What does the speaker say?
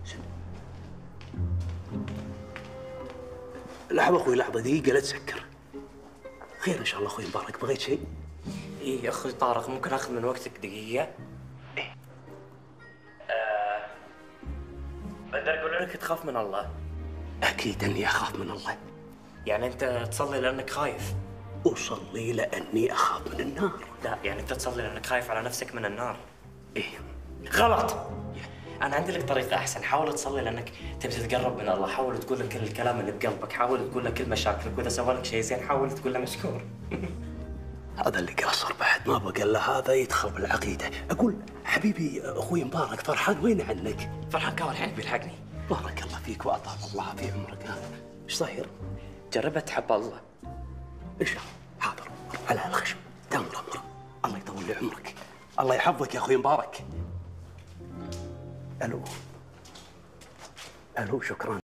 لحظة أخوي، لحظة دقيقة لا تسكر. خير إن شاء الله أخوي مبارك، بغيت شيء؟ إيه يا أخوي طارق، ممكن آخذ من وقتك دقيقة؟ إيه؟ بقدر أقول لك تخاف من الله؟ أكيد أني أخاف من الله. يعني أنت تصلي لأنك خايف؟ أصلي لأني أخاف من النار. لا، يعني أنت تصلي لأنك خايف على نفسك من النار. إيه؟ غلط. أنا عندي لك طريقة أحسن، حاول تصلي لأنك تبي تتقرب من الله، حاول تقول له كل الكلام اللي بقلبك، حاول تقول له كل مشاكلك، وإذا سوى لك شيء زين حاول تقول له مشكور. هذا اللي قاصر بعد، ما بقى الا هذا يدخل بالعقيدة. أقول حبيبي أخوي مبارك فرحان وين عنك؟ فرحان كاول الحين بيلحقني. بارك الله فيك وأطال الله في عمرك. هذا إيش صاير؟ جربت تحب الله. إيش حاضر على الخشم تامر أمر. الله يطول لي عمرك، الله يحفظك يا أخوي مبارك. ألو ألو، شكرا.